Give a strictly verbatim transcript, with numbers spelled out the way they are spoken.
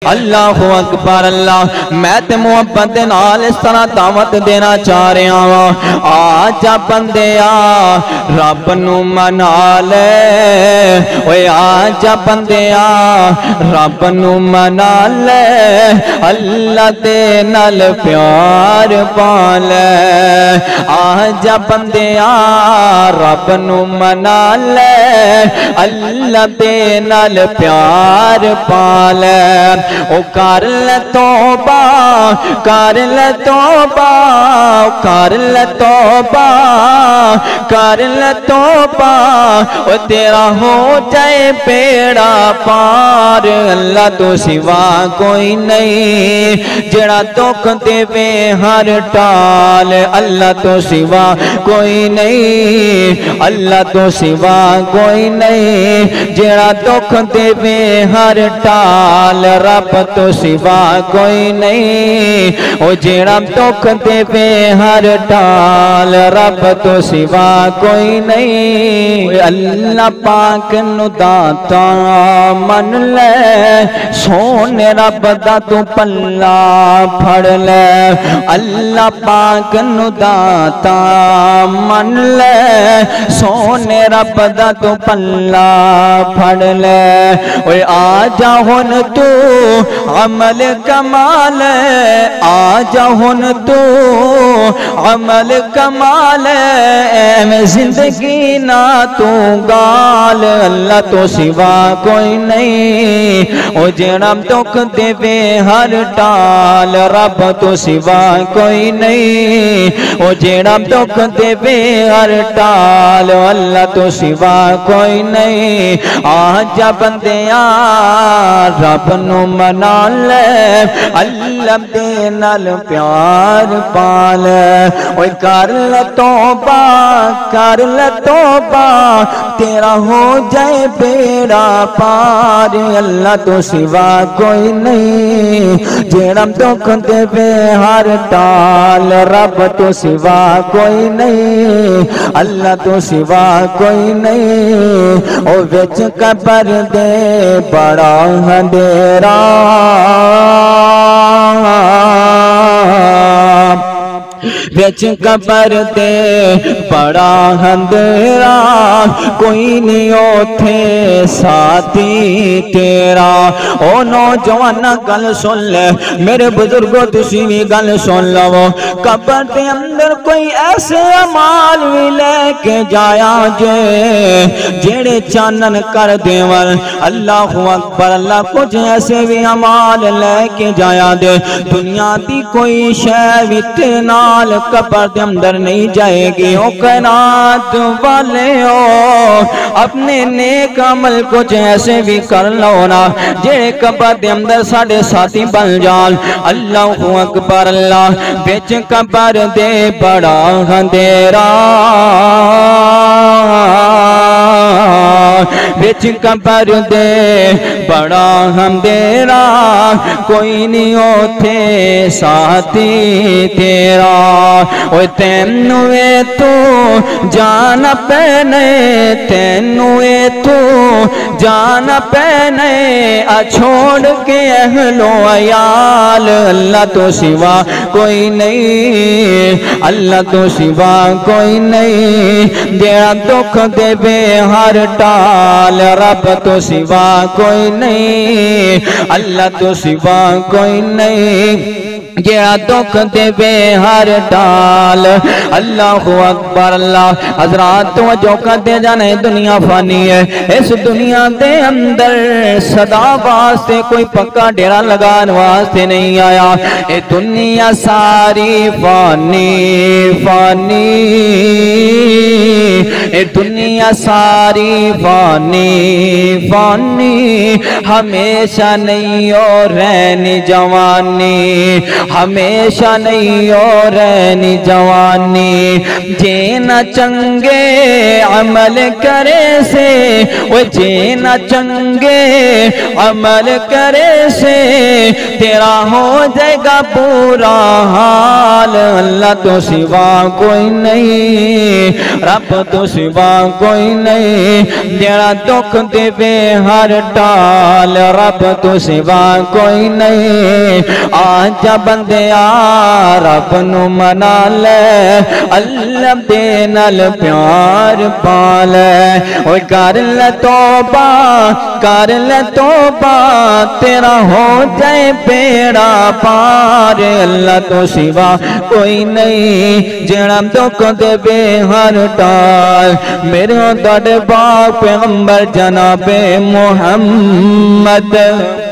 अल्लाहु अकबर अल्लाह। मैं ते मुहब्बत दे नाल इस तरह दावत देना चाह रहा वा, आजा बंदिया रब नू मना ले, ओए आजा बंदिया रब नू मना ले, अल्लाह दे नाल प्यार पा ले। आजा बंदिया रब नू मना ले, अल्लाह दे नाल प्यार पा ले। ओ कर ले तौबा कर ले तौबा कर ले तौबा कर ले तौबा, ओ तेरा हो जाए बेड़ा पार। अल्लाह तो सिवा कोई नहीं जेड़ा दुख देवे हर टाल, अल्लाह तो सिवा कोई नहीं, अल्लाह तो सिवा कोई नहीं जेड़ा दुख देवे हर टाल। रब तो सिवा कोई नहीं ओ जेड़ा दुख देवे हर टाल, रब तो सिवा कोई नहीं। अल्लाह पाक नु दाता मन ले, सोने रब दा तू पल्ला फड़ ले। अल्लाह पाक नु दाता मन ले, सोने रब दा तू पल्ला फड़ ले। ओए आजा हुन तू अमल कमाल, आजा हुन तू अमल कमाल, मैं जिंदगी ना तू गाल। अल्लाह तो सिवा कोई नहीं ओ जेड़ा दुख देवे हर टाल, रब तो सिवा कोई नहीं ओ जेड़ा दुख देवे हर टाल, अल्लाह तो सिवा कोई नहीं। आजा बंदिया रब नू मना ले, अल्लाह दे नाल प्यार पाल। ओए कर ले तौबा कर ले तौबा, तेरा हो जाए बेड़ा पार। अल्लाह तो सिवा कोई नहीं जेड़ा दुख देवे हर टाल, रब तो सिवा कोई नहीं, अल्लाह तो सिवा कोई नहीं। ओ विच कबर दे बड़ा अंधेरा, विच कबर दे बड़ा अंधेरा, कोई नहीं ओथे साथी तेरा। ओ नौजवान गल सुन ले, मेरे बुजुर्गो तुसी भी गल सुन लवो। कबर के अंदर कोई ऐसे अमाल भी लेके जाया जे जेड़े चानन कर देवन। अल्लाहु अकबर अल्लाह। कुछ ऐसे भी अमाल लेके जाया दे, दुनिया दी कोई शय भी तेरे नाल कबर के अंदर नहीं जाएगी। ओ कायनात वाले हो, अपने नेक अमल कुछ ऐसे भी कर लो ना जेड़े कबर के अंदर साढ़े साथी बन जान। अल्लाहु अकबर अल्लाह। बिच कबर दे बड़ा अंधेरा, बिच कबर दे बड़ा अंधेरा, कोई नहीं ओथे साथी तेरा। ओए तेनू ए तू जान पैने, तेनू ए तू जान पैने, आ छोड़ के अहलो अयाल। अल्लाह तो सिवा कोई नहीं, अल्लाह तो सिवा कोई नहीं जेड़ा दुख देवे हर टाल, रब तो सिवा कोई नहीं, अल्लाह तो सिवा कोई नहीं जेड़ा दुख देवे हर टाल। अल्लाहु अकबर अल्लाह। हजरात तो जो करते जाने दुनिया फानी है, इस दुनिया के अंदर सदा वास्ते कोई पक्का डेरा लगाने वास्ते नहीं आया। ये दुनिया सारी फानी फानी, ये दुनिया सारी फानी फानी, हमेशा नहीं और रहनी जवानी, हमेशा नहीं और रहनी जवानी। जे न चंगे अमल करे से, वो जे न चंगे अमल करे से, तेरा हो जाएगा पूरा हाल। अल्लाह तो सिवा कोई नहीं, रब तो सिवा कोई नहीं, जेड़ा दुख देवे हर टाल। रब तो सिवा कोई नहीं, आजा बंदिया रब नू मना ले, अल्लाह दे नाल प्यार पाले। ओए कर ले तौबा, कर ले तौबा, तेरा हो जाए बेड़ा पार। अल्लाह तो सिवा कोई नहीं, जेड़ा दुख देवे हर टाल। मेरे दरबार पैगंबर जनाबे मोहम्मद।